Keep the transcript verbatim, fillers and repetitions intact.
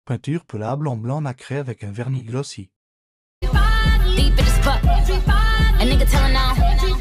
Peinture pelable en blanc nacré avec un vernis glossy. Deep in the spot. A nigga telling on.